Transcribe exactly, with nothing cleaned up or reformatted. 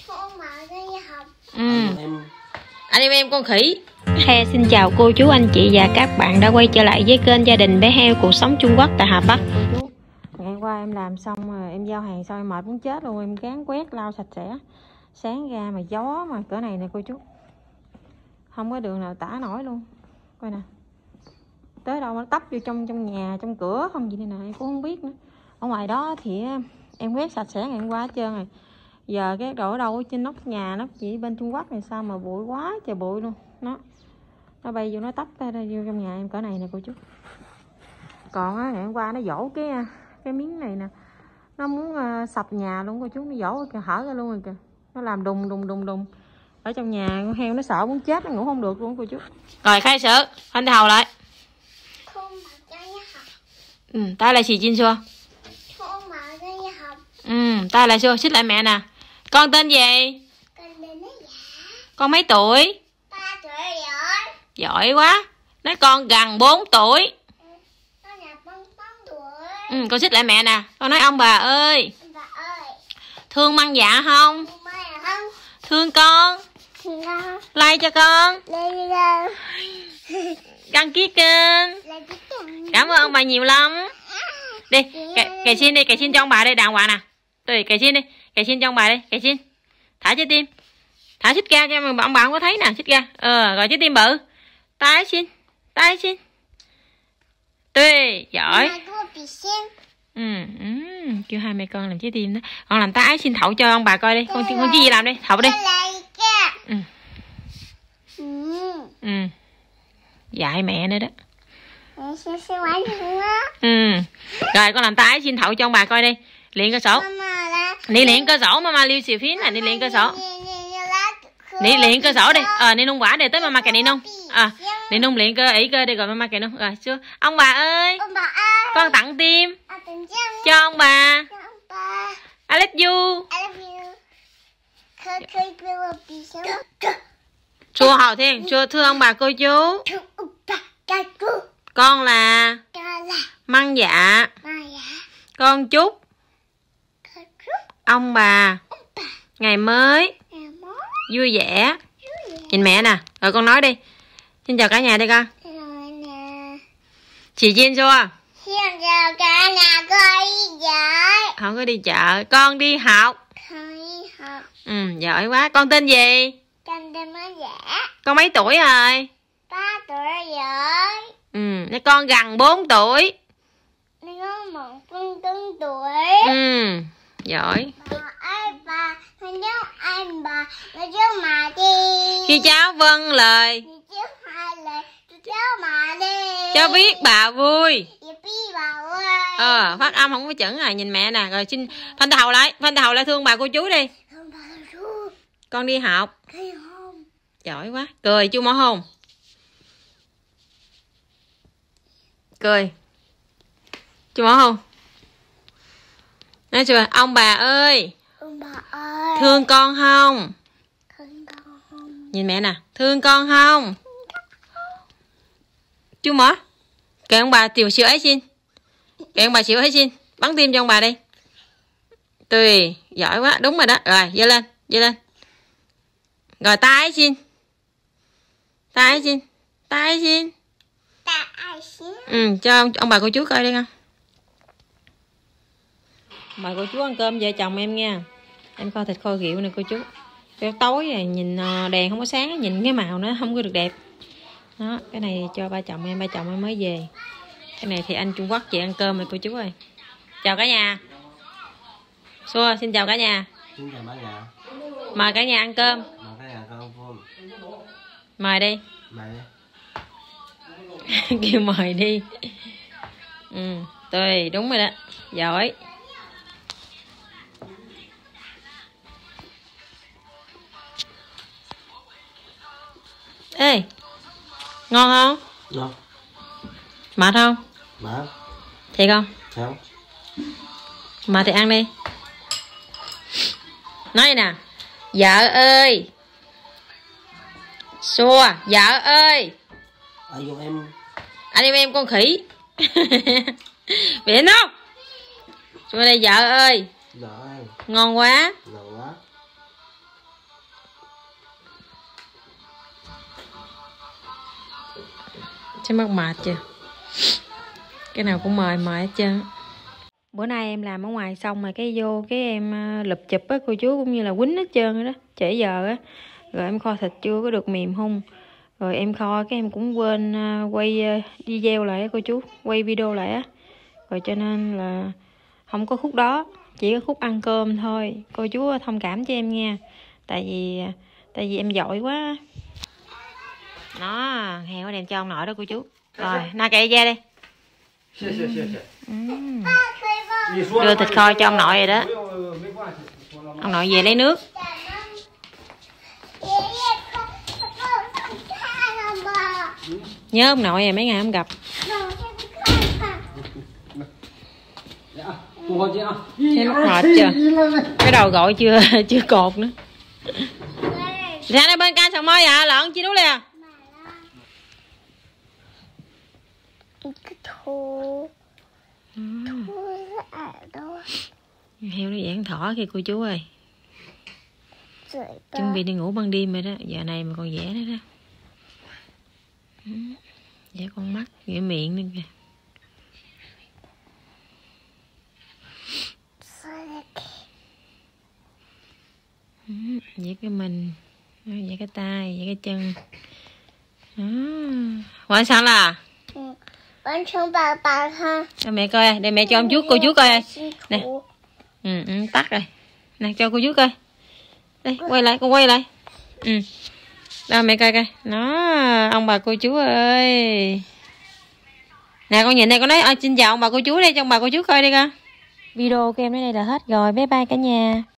Ừ. Anh em em con khỉ. He xin chào cô chú anh chị và các bạn đã quay trở lại với kênh Gia đình Bé Heo Cuộc Sống Trung Quốc tại Hà Bắc. Chú, ngày qua em làm xong rồi em giao hàng xong em mệt muốn chết luôn, em gán quét lau sạch sẽ. Sáng ra mà gió mà cỡ này nè cô chú, không có đường nào tả nổi luôn. Coi nè, tới đâu nó tấp vô trong trong nhà trong cửa không gì đây nè, em cũng không biết nữa. Ở ngoài đó thì em quét sạch sẽ ngày hôm qua hết trơn rồi. Giờ cái đổ ở đâu ở trên nóc nhà, nóc chỉ bên Trung Quốc này sao mà bụi quá trời bụi luôn. Nó nó bay vô nó tấp ra vô trong nhà em cỡ này nè cô chú. Còn á, ngày hôm qua nó dỗ cái cái miếng này nè, nó muốn uh, sập nhà luôn cô chú, nó dỗ kìa, hở ra luôn rồi kìa. Nó làm đùng đùng đùng đùng ở trong nhà, con heo nó sợ muốn chết, nó ngủ không được luôn cô chú. Rồi khai sử anh hầu lại. Ừ, tay lại xì chin xua. Ừ, tay lại xua, xích lại mẹ nè. Con tên gì? Con mấy tuổi? ba tuổi rồi. Giỏi quá. Nói con gần bốn tuổi. Con là bốn tuổi. Ừ, con xích lại mẹ nè. Con nói ông bà ơi. Ông bà ơi. Thương Măng Dạ không? Không. Thương con. Thương con. Like cho con. Like cho con. Đăng ký kênh. Cảm ơn ông bà nhiều lắm. Đi, cày xin đi, cày xin cho ông bà đây, đàng hoàng nè. Tùy, cày xin đi, cày xin cho ông bà đây, cày xin. Thả trái tim. Thả xích ra cho mà ông bà không có thấy nè, xích ra. Ờ, rồi trái tim bự. Tái xin, tái xin. Tùy, giỏi. Ừ, ừ, kêu hai mẹ con làm trái tim đó. Con làm tái xin thậu cho ông bà coi đi. Con con chi gì làm đi, thậu đi. Ừ. Ừ. Dạy mẹ nữa đó. Ừ. Rồi con làm tái xin thậu cho ông bà coi đi. Luyện cơ sổ. Đi luyện cơ sổ, mama liêu xìu phím này, đi luyện cơ sổ. Đi luyện cơ sổ đi. Ờ, đi nung quả để tới mama kệ đi nung. À, đi nung luyện cơ ỷ cơ đi rồi mama kệ nung. Rồi chưa? Ông bà ơi. Ông bà ơi. Con tặng tim cho ông bà. I love you. Chua Hầu Thiên, chua thưa ông bà cô chú. Con là Măng Dạ. Con chúc ông bà ngày mới vui vẻ. Nhìn mẹ nè. Rồi con nói đi. Xin chào cả nhà đi con. Chị Jin xua. Xin chào cả nhà, con đi chợ. Không có đi chợ, con đi học. Con đi học. Ừ, giỏi quá. Con tên gì? Con tên mới Dạ. Con mấy tuổi rồi? ba tuổi rồi. Ừ, con gần bốn tuổi. Nó một con bốn tuổi. Ừ, giỏi. Bà ơi bà, con giúp anh bà, con giúp mà đi. Khi cháu vâng lời, Giúp hai lời, cháu mà đi. cháu biết bà vui. Biết bà ơi. Ờ, phát âm không có chuẩn rồi, nhìn mẹ nè. Rồi xin phanh đầu lại, phanh đầu lại thương bà cô chú đi. Thương bà chú. Con đi học. Đi không? Giỏi quá. Cười chú mỏ hôn. Cười. Chú mỏ hôn. Nói chưa? Ông bà ơi. Ông bà ơi. Thương con không? Thương con không? Nhìn mẹ nè. Thương con không? Chú mỏ. Kệ ông bà tiểu xíu ấy xin. Kệ ông bà xíu ấy xin. Bắn tim cho ông bà đi. Tùy. Giỏi quá. Đúng rồi đó. Rồi giơ lên. Giơ lên. Rồi tay xin. Tay xin. Tay xin. Tay xin. Ừ, cho ông, ông bà cô chú coi đi con. Bà cô chú ăn cơm vợ chồng em nha. Em kho thịt kho rượu nè cô chú. Cho tối này nhìn đèn không có sáng, nhìn cái màu nó không có được đẹp. Đó, cái này cho ba chồng em, ba chồng em mới về. Cái này thì anh Trung Quốc chị ăn cơm này cô chú ơi. Chào cả nhà. Xua, xin chào cả nhà. Xin chào cả nhà. Mời cả nhà ăn cơm. Mời cả nhà ăn cơm. Mời đi. Mời đi. Kêu mời đi. Ừ, tùy, đúng rồi đó. Giỏi. Ê, ngon không? Ngon. Mệt không? Mệt. Thiệt không? Không. Mệt thì ăn đi. Nói nè. Vợ ơi. Xua, vợ ơi. Ở dùng em. Anh em em con khỉ. Biển không? Xua đây vợ ơi. Rồi. Ngon quá. Ngon quá. Chứ mất mệt chưa. Cái nào cũng mời mời hết trơn. Bữa nay em làm ở ngoài xong rồi cái vô cái em lụp chụp á cô chú, cũng như là quýnh hết trơn rồi đó, trễ giờ á. Rồi em kho thịt chưa có được mềm hung. Rồi em kho cái em cũng quên quay video lại á cô chú, quay video lại á. Rồi cho nên là không có khúc đó, chỉ có khúc ăn cơm thôi. Cô chú thông cảm cho em nha. Tại vì tại vì em giỏi quá. Nó heo đem cho ông nội đó cô chú. Rồi, na kệ ra đi. Uhm. Đưa thịt kho cho ông nội rồi đó. Ông nội về lấy nước. Nhớ ông nội rồi mấy ngày không gặp. Thấy mất mệt chưa? Cái đầu gội chưa chưa cột nữa. Ra đây bên cạnh sầu môi à, lợn chi đú liền. Thú. Thú ở đâu? Heo nó giãn thỏ kìa cô chú ơi. Chuẩn bị đi ngủ ban đêm rồi đó, giờ này mà còn vẽ nữa đó. Vẽ con mắt, vẽ miệng nữa kìa. Vẽ cái mình, vẽ cái tay, vẽ cái chân. Quả sao là? Con trông bà bà ha. Cho mẹ coi, để mẹ cho ông chú cô chú coi. Nè. Ừ, ừ, tắt rồi. Nè cho cô chú coi. Đây, quay lại, con quay lại. Ừ. Đâu mẹ coi coi. Nó, ông bà cô chú ơi. Nè con nhìn đây, con nói à, xin chào ông bà cô chú đây cho ông bà cô chú coi đi con. Video của em đến đây là hết rồi. Bye bye cả nhà.